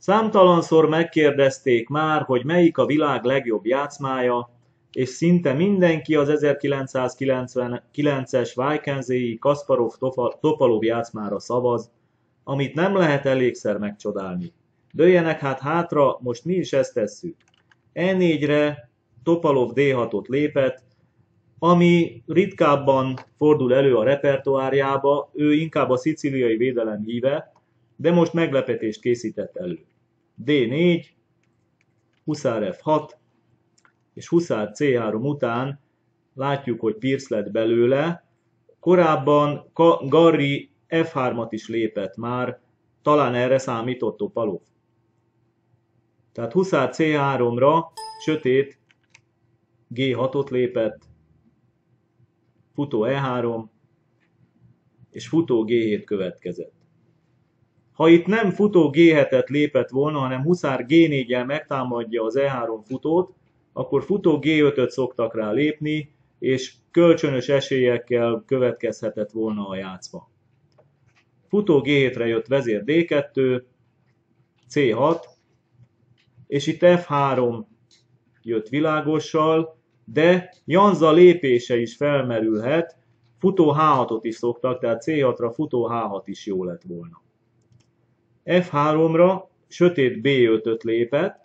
Számtalanszor megkérdezték már, hogy melyik a világ legjobb játszmája, és szinte mindenki az 1999-es Vikensé-i Kasparov-Topalov játszmára szavaz, amit nem lehet elégszer megcsodálni. Dőljenek hát hátra, most mi is ezt tesszük. E4-re Topalov D6-ot lépett, ami ritkábban fordul elő a repertoárjába, ő inkább a szicíliai védelem híve, de most meglepetést készített elő. D4, huszár F6, és huszár C3 után látjuk, hogy Pierce lett belőle. Korábban Garry F3-at is lépett már, talán erre számított Topalov. Tehát huszár C3-ra sötét G6-ot lépett, futó E3, és futó G7 következett. Ha itt nem futó G7-et lépett volna, hanem huszár G4-jel megtámadja az E3 futót, akkor futó G5-öt szoktak rá lépni, és kölcsönös esélyekkel következhetett volna a játszma. Futó G7-re jött vezér D2, C6, és itt F3 jött világossal, de Janza lépése is felmerülhet, futó H6-ot is szoktak, tehát C6-ra futó H6 is jó lett volna. F3-ra sötét B5-öt lépett,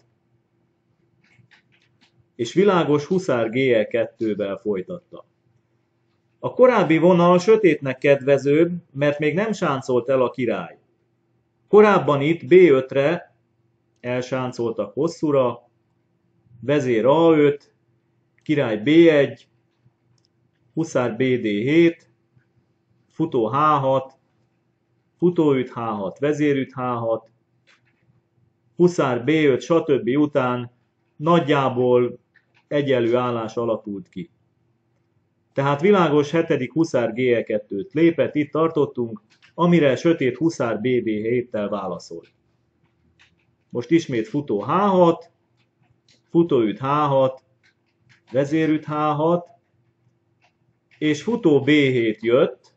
és világos huszár GE2-vel folytatta. A korábbi vonal sötétnek kedvezőbb, mert még nem sáncolt el a király. Korábban itt B5-re elsáncoltak hosszúra, vezér A5, király B1, huszár BD7, futó H6, futóüt H6, vezérüt H6, huszár B5, stb. Után nagyjából egyenlő állás alakult ki. Tehát világos 7. huszár GE2-t lépett, itt tartottunk, amire sötét huszár BB7-tel válaszolt. Most ismét futó H6, futóüt H6, vezérüt H6, és futó B7 jött,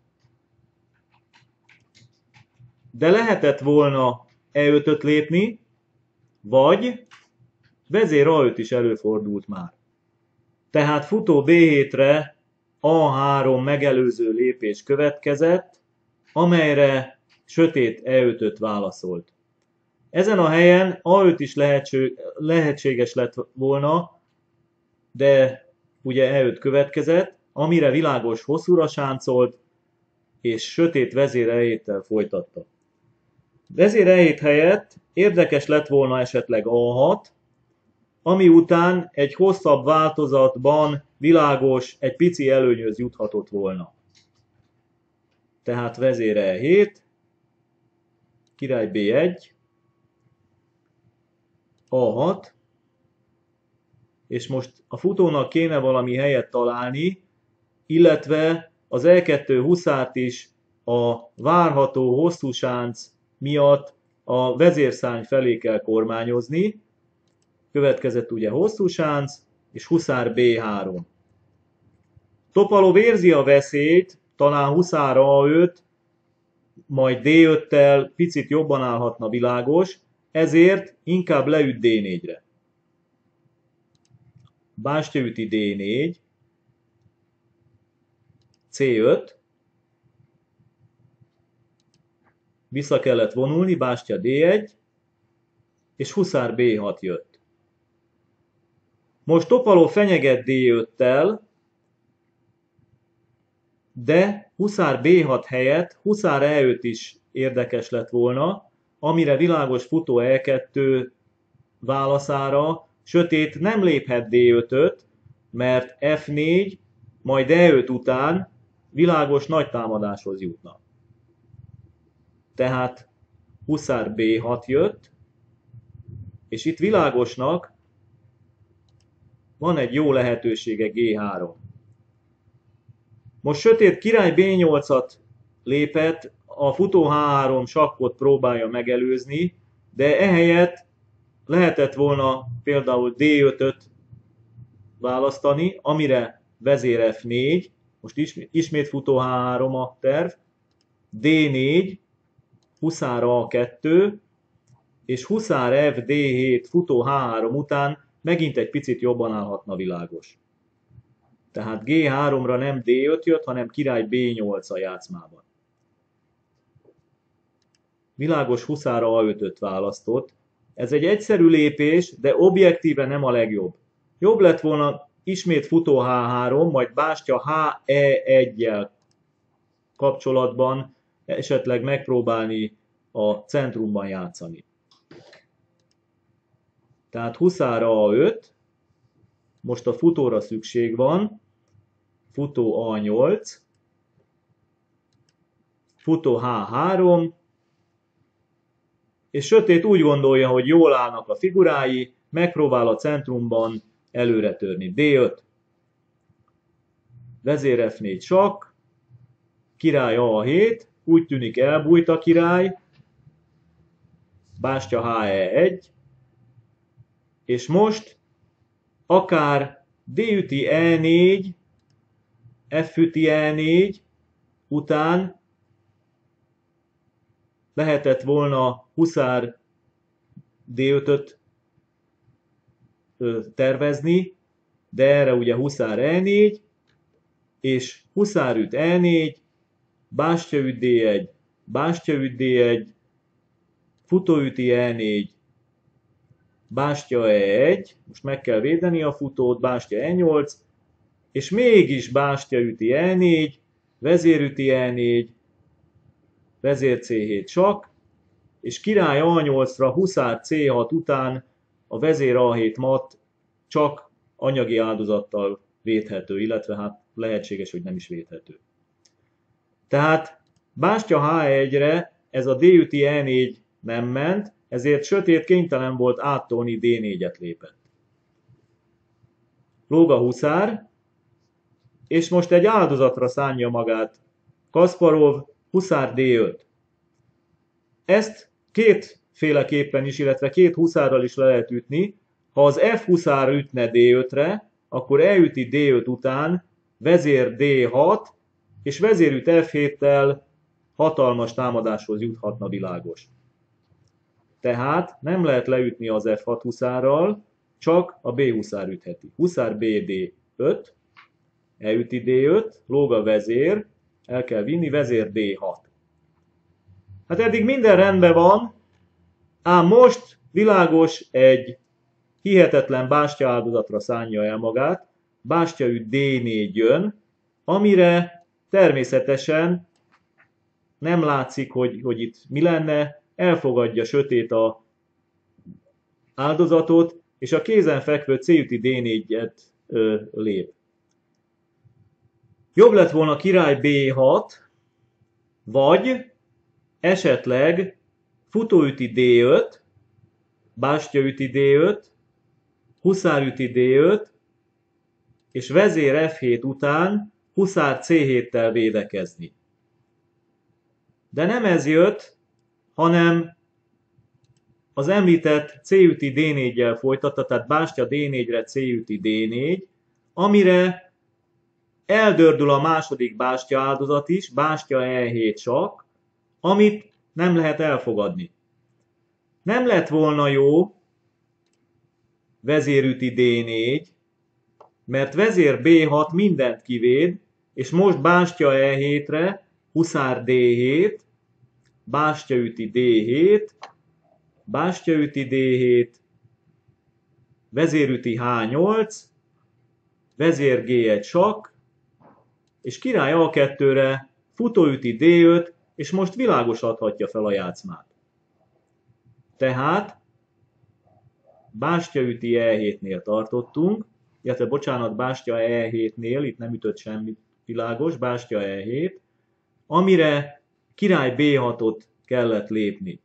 de lehetett volna E5-öt lépni, vagy vezér A5 is előfordult már. Tehát futó B7-re A3 megelőző lépés következett, amelyre sötét E5-öt válaszolt. Ezen a helyen A5 is lehetséges lett volna, de ugye E5 következett, amire világos hosszúra sáncolt, és sötét vezér E7-tel folytatta. Vezér E7 helyett érdekes lett volna esetleg A6, ami után egy hosszabb változatban világos, egy pici előnyhöz juthatott volna. Tehát vezér E7, király B1, A6, és most a futónak kéne valami helyet találni, illetve az E2 huszárt is a várható hosszú sánc miatt a vezérszárny felé kell kormányozni. Következett ugye hosszú sánc, és huszár B3. Topalov érzi a veszélyt, talán huszár A5, majd D5-tel picit jobban állhatna világos, ezért inkább leüt D4-re. Bástya üti D4, C5, vissza kellett vonulni, bástya D1, és huszár B6 jött. Most Topalov fenyeget D5-tel, de huszár B6 helyett huszár E5 is érdekes lett volna, amire világos futó E2 válaszára sötét nem léphet D5-öt, mert F4, majd E5 után világos nagy támadáshoz jutna. Tehát huszár B6 jött, és itt világosnak van egy jó lehetősége G3. Most sötét király B8-at lépett, a futó H3 sakkot próbálja megelőzni, de ehelyett lehetett volna például D5-öt választani, amire vezér F4, most ismét futó H3 a terv, D4, huszár A2, és huszár F, D7, futó H3 után megint egy picit jobban állhatna világos. Tehát G3-ra nem D5 jött, hanem király B8 a játszmában. Világos huszára A5-öt választott. Ez egy egyszerű lépés, de objektíve nem a legjobb. Jobb lett volna ismét futó H3, majd bástya HE1-jel kapcsolatban esetleg megpróbálni a centrumban játszani. Tehát huszára A5, most a futóra szükség van, futó A8, futó H3, és sötét úgy gondolja, hogy jól állnak a figurái, megpróbál a centrumban előre törni. D5, vezér F4 sakk, király A7, úgy tűnik elbújt a király, bástya HE1, és most akár D üti E4, F üti E4 után lehetett volna huszár D5-öt tervezni, de erre ugye huszár E4, és huszár üt E4, bástya üt D1, bástya üt D1, futó üti E4, bástya E1, most meg kell védeni a futót, bástya E8, és mégis bástya üti E4, vezér üti E4, vezér C7 sakk, és király A8-ra huszár C6 után a vezér A7 mat csak anyagi áldozattal védhető, illetve hát lehetséges, hogy nem is védhető. Tehát bástya H1-re ez a D üti E4 nem ment, ezért sötét kénytelen volt áttolni, D4-et lépett. Lóg a huszár, és most egy áldozatra szánja magát Kasparov, huszár D5. Ezt kétféleképpen is, illetve két huszárral is le lehet ütni. Ha az F huszár ütne D5-re, akkor elüti D5 után vezér D6, és vezérüt F7-tel hatalmas támadáshoz juthatna világos. Tehát nem lehet leütni az F6 huszárral, csak a B huszár ütheti. Huszár B D5, elüti D5, lóg a vezér, el kell vinni, vezér D6. Hát eddig minden rendben van, ám most világos egy hihetetlen bástya áldozatra szánja el magát, bástya üt D4 jön, amire természetesen nem látszik, hogy itt mi lenne, elfogadja sötét a áldozatot, és a kézenfekvő C üti D4-et lép. Jobb lett volna király B6, vagy esetleg futó üti D5, bástya üti D5, huszár üti D5, és vezér F7 után huszár C7-tel védekezni. De nem ez jött, hanem az említett C üti D4-jel folytatta, tehát bástya D4-re C üti D4, amire eldördül a második bástya áldozat is, bástya E7 sakk, amit nem lehet elfogadni. Nem lett volna jó vezér üti D4, mert vezér B6 mindent kivéd, és most bástya E7-re, huszár D7, bástya üti D7, bástya üti D7, vezér üti H8, vezér G1 sakk, és király A2-re futó üti D5, és most világosíthatja fel a játszmát. Tehát bástya üti E7-nél tartottunk, illetve bocsánat, bástya E7-nél, itt nem ütött semmit világos, bástya E7, amire király B6-ot kellett lépni.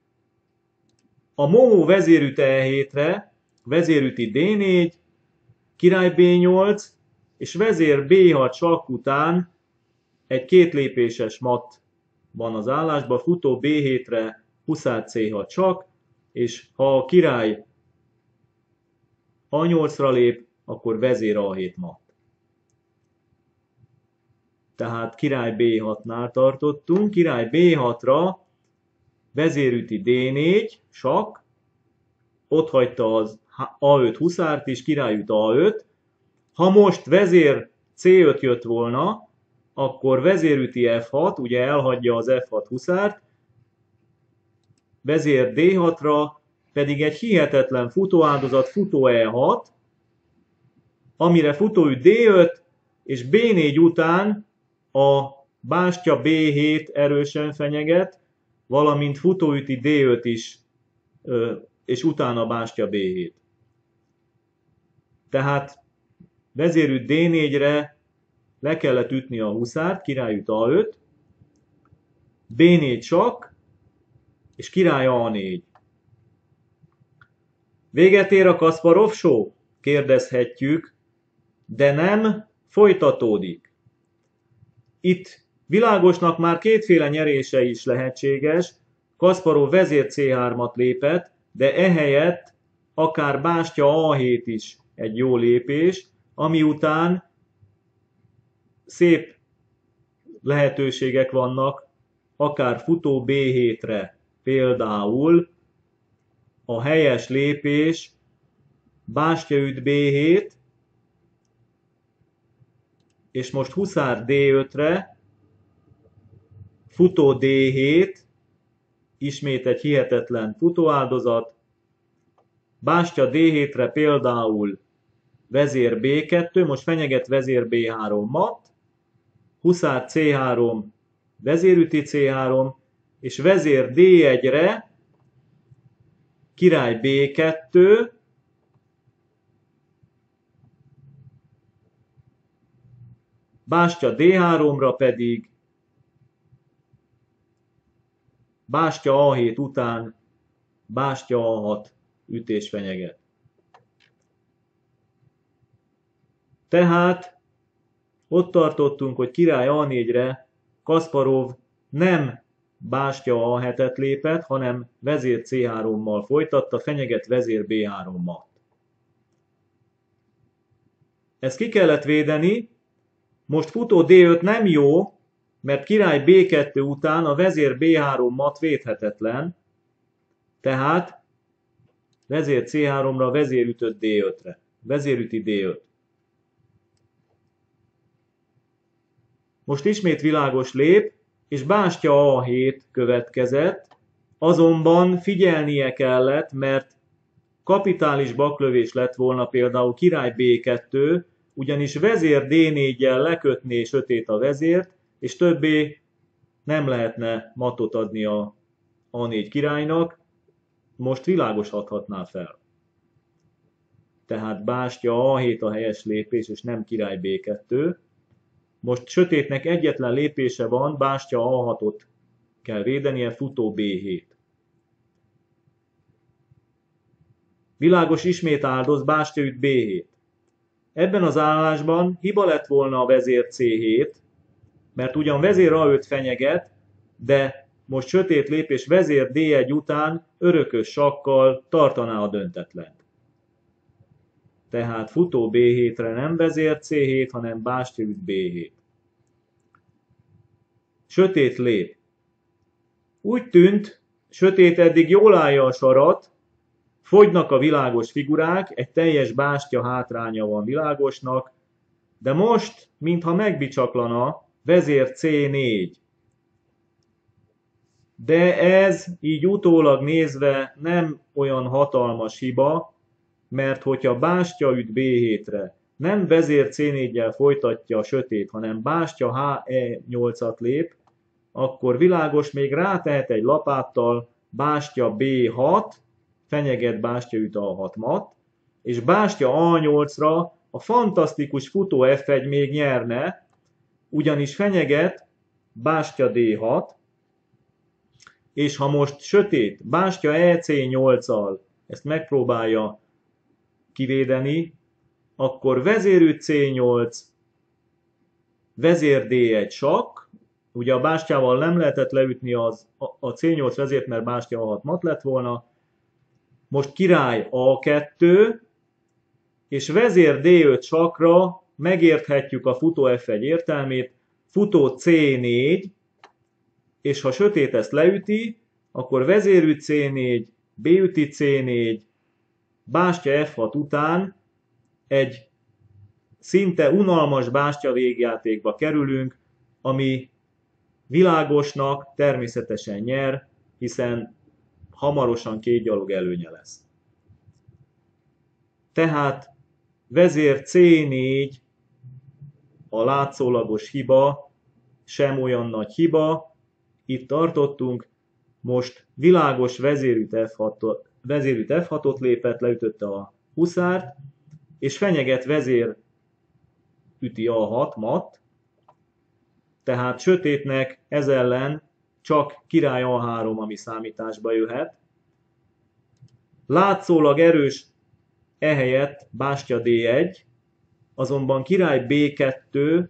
A momó vezérüt E7-re, vezérüti D4, király B8, és vezér B6 sakk után egy kétlépéses mat van az állásban, futó B7-re, huszár C6 sakk, és ha a király A8-ra lép, akkor vezér A7 mat. Tehát király B6-nál tartottunk, király B6-ra vezérüti D4, sakk, ott hagyta az A5 huszárt is, király üt A5. Ha most vezér C5 jött volna, akkor vezérüti F6, ugye elhagyja az F6 huszárt, vezér D6-ra, pedig egy hihetetlen futóáldozat, futó E6, amire futóüt D5, és B4 után a bástya B7 erősen fenyeget, valamint futóüti D5 is, és utána bástya B7. Tehát vezérüt D4-re le kellett ütni a huszárt, király üt A5, B4 sakk, és király A4. Véget ér a Kasparov show? Kérdezhetjük, de nem, folytatódik. Itt Világosnak már kétféle nyerése is lehetséges. Kasparov vezér C3-at lépett, de ehelyett akár bástya A7 is egy jó lépés, ami után szép lehetőségek vannak, akár futó B7-re. Például a helyes lépés bástya üt B7, és most huszár D5-re, futó D7, ismét egy hihetetlen futóáldozat, bástya D7-re például vezér B2, most fenyeget vezér B3 mat, huszár C3, vezérüti C3, és vezér D1-re, király B2, bástya D3-ra pedig bástya A7 után bástya A6 ütés fenyeget. Tehát ott tartottunk, hogy király A4-re Kasparov nem bástya A7-et lépett, hanem vezér C3-mal folytatta, fenyeget vezér B3-mal. Ezt ki kellett védeni, most futó D5 nem jó, mert király B2 után a vezér B3 mat védhetetlen, tehát vezér C3-ra, vezér ütött D5-re, vezérüti D5. Most ismét Világos lép, és bástya A7 következett, azonban figyelnie kellett, mert kapitális baklövés lett volna például király B2, ugyanis vezér D4-jel lekötné sötét a vezért, és többé nem lehetne matot adni a A4 királynak, most Világos adhatná fel. Tehát bástya A7 a helyes lépés, és nem király B2. Most sötétnek egyetlen lépése van, bástya A6-ot kell védenie, futó B7. Világos ismét áldoz, bástya üt B7. Ebben az állásban hiba lett volna a vezér C7, mert ugyan vezér A5 fenyeget, de most sötét lépés vezér D1 után örökös sakkal tartaná a döntetlent. Tehát futó B7-re nem vezér C7, hanem bástya üt B7. Sötét lép. Úgy tűnt, sötét eddig jól állja a sarat, fogynak a Világos figurák, egy teljes bástya hátránya van Világosnak, de most, mintha megbicsaklana, vezér C4. De ez így utólag nézve nem olyan hatalmas hiba, mert hogyha bástya üt B7-re, nem vezér C4-jel folytatja a sötét, hanem bástya HE8-at lép, akkor Világos még rátehet egy lapáttal bástya B6, fenyeget bástya üt A6 mat, és bástya A8-ra a fantasztikus futó F1 még nyerne, ugyanis fenyeget bástya D6, és ha most sötét bástya EC8-al ezt megpróbálja kivédeni, akkor vezérüt C8, vezér D1 sakk, ugye a bástyával nem lehetett leütni a C8 vezért, mert bástya A6 mat lett volna, most király A2, és vezér D5 sakkra megérthetjük a futó F1 értelmét, futó C4, és ha sötét ezt leüti, akkor vezérügy C4, B-üti C4, bástya F6 után egy szinte unalmas bástya végjátékba kerülünk, ami világosnak természetesen nyer, hiszen hamarosan két gyalog előnye lesz. Tehát vezér C4 a látszólagos hiba, sem olyan nagy hiba, itt tartottunk, most világos vezérüt F6-ot lépett, leütötte a huszárt, és fenyeget vezér üti A6 mat, tehát sötétnek ez ellen csak király A3, ami számításba jöhet. Látszólag erős ehelyett bástya D1, azonban király B2,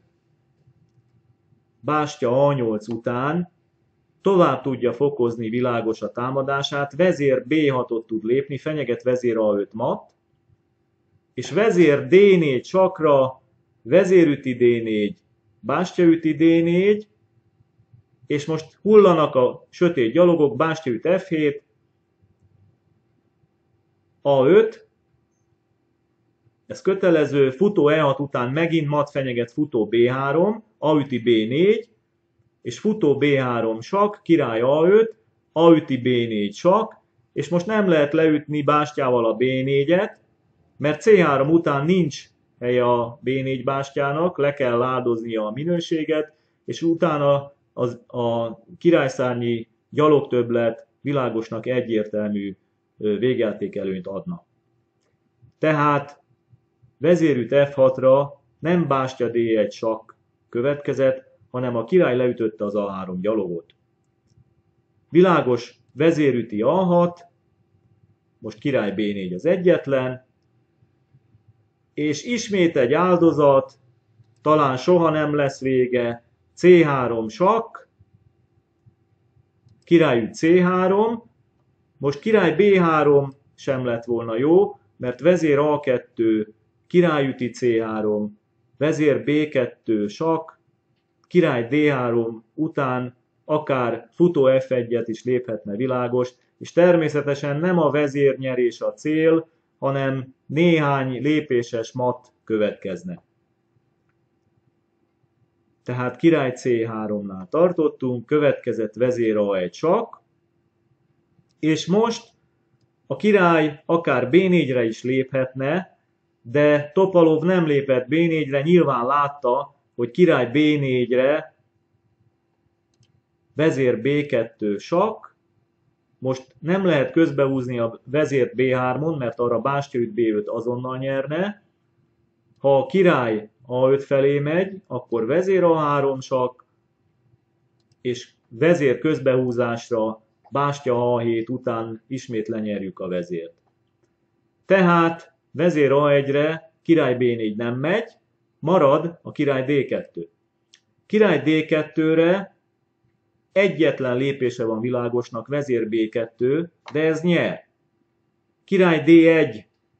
bástya A8 után tovább tudja fokozni világos a támadását, vezér B6-ot tud lépni, fenyeget vezér A5 mat, és vezér D4 sakra, vezérüti D4, bástyaüti D4, és most hullanak a sötét gyalogok, bástyaüt F7, A5, ez kötelező, futó E6 után megint mat fenyeget futó B3, A-üti B4, és futó B3 sakk, király A5, A-üti B4 sakk, és most nem lehet leütni bástyával a B4-et, mert C3 után nincs helye a B4 bástyának, le kell áldoznia a minőséget, és utána a királyszárnyi gyalogtöbblet világosnak egyértelmű végjáték előnyt adna. Tehát vezérüt F6-ra nem bástya D1 sakk következett, hanem a király leütötte az A3 gyalogot. Világos vezérüti A6, most király B4 az egyetlen, és ismét egy áldozat, talán soha nem lesz vége, C3 sakk, királyügy C3, most király B3 sem lett volna jó, mert vezér A2, királyüti C3, vezér B2 sakk, király D3 után akár futó F1-et is léphetne világos, és természetesen nem a vezérnyerés a cél, hanem néhány lépéses mat következne. Tehát király C3-nál tartottunk, következett vezér A1 sakk, és most a király akár B4-re is léphetne, de Topalov nem lépett B4-re, nyilván látta, hogy király B4-re vezér B2 sakk, most nem lehet közbehúzni a vezért B3-on, mert arra bástyaüt B5 azonnal nyerne. Ha a király A5 felé megy, akkor vezér A3 sakk, és vezér közbehúzásra bástya A7 után ismét lenyerjük a vezért. Tehát vezér A1-re király B4 nem megy, marad a király D2. Király D2-re egyetlen lépése van világosnak, vezér B2, de ez nyer. Király D1.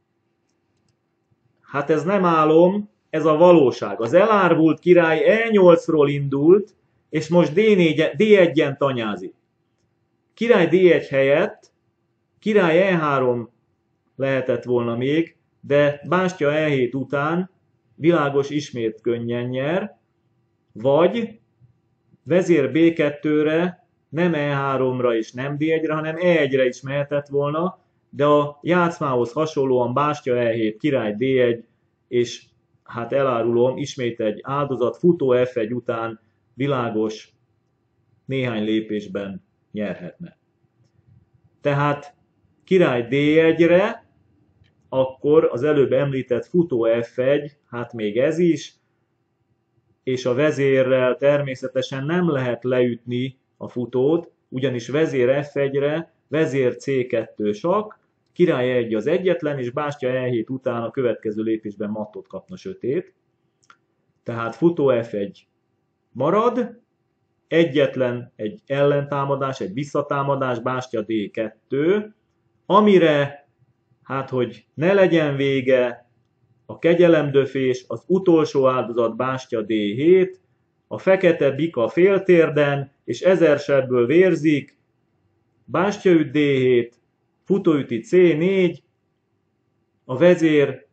Hát ez nem álom, ez a valóság. Az elárvult király E8-ról indult, és most D1-en tanyázik. Király D1 helyett király E3 lehetett volna még, de bástya E7 után világos ismét könnyen nyer, vagy vezér B2-re, nem E3-ra és nem D1-re, hanem E1-re is mehetett volna, de a játszmához hasonlóan bástya E7, király D1, és hát elárulom, ismét egy áldozat futó F1 után világos néhány lépésben nyerhetne. Tehát király D1-re, akkor az előbb említett futó F1, hát még ez is, és a vezérrel természetesen nem lehet leütni a futót, ugyanis vezér F1-re, vezér C2 sakk, király 1 az egyetlen, és bástya E7 után a következő lépésben mattot kapna sötét. Tehát futó F1 marad, egyetlen egy ellentámadás, egy visszatámadás, bástya D2, amire, hát hogy ne legyen vége, a kegyelemdöfés, az utolsó áldozat bástya D7, a fekete bika féltérden, és 1000 sebből vérzik, bástyaüt D7, futóüti C4, a vezér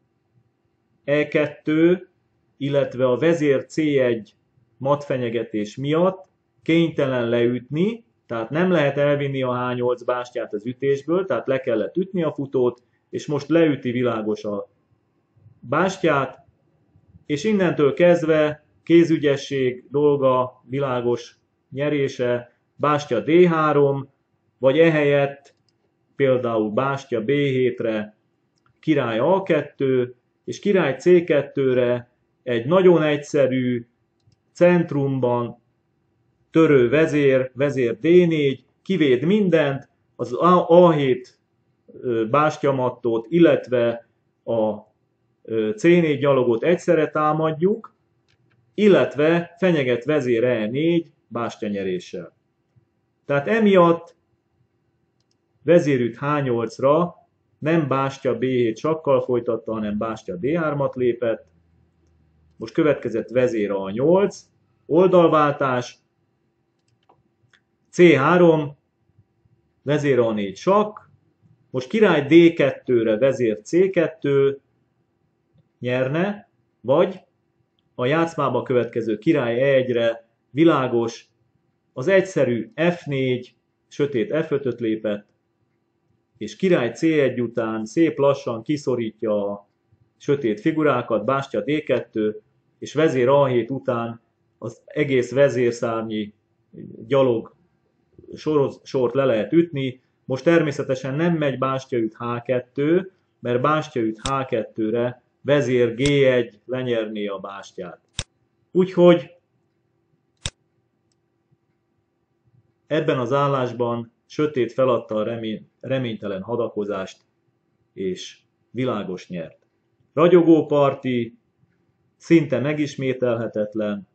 E2, illetve a vezér C1 matfenyegetés miatt kénytelen leütni, tehát nem lehet elvinni a H8 bástyát az ütésből, tehát le kellett ütni a futót, és most leüti világos a bástyát, és innentől kezdve kézügyesség dolga, világos nyerése, bástya D3, vagy ehelyett például bástya B7-re király A2, és király C2-re egy nagyon egyszerű, centrumban törő vezér, vezér D4, kivéd mindent, az A7 bástyamattót, illetve a C4 gyalogot egyszerre támadjuk, illetve fenyeget vezér E4 bástyanyeréssel. Tehát emiatt vezérüt H8-ra nem bástya B7 sakkal folytatta, hanem bástya D3-at lépett. Most következett vezér A8, oldalváltás, C3, vezér A4 sakk, most király D2-re vezér C2 nyerne, vagy a játszmába következő király E1-re világos, az egyszerű F4, sötét F5-öt lépett, és király C1 után szép lassan kiszorítja a sötét figurákat, bástya D2, és vezér A7 után az egész vezérszárnyi gyalog sort le lehet ütni. Most természetesen nem megy bástyaüt H2, mert bástyaüt H2-re vezér G1 lenyerné a bástyát. Úgyhogy ebben az állásban sötét feladta a reménytelen hadakozást, és világos nyert. Ragyogó parti, szinte megismételhetetlen,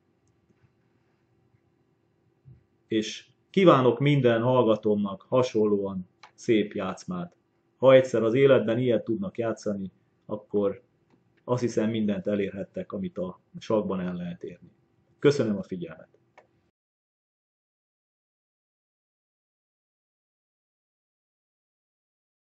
és kívánok minden hallgatómnak hasonlóan szép játszmát. Ha egyszer az életben ilyet tudnak játszani, akkor azt hiszem mindent elérhettek, amit a sakkban el lehet érni. Köszönöm a figyelmet!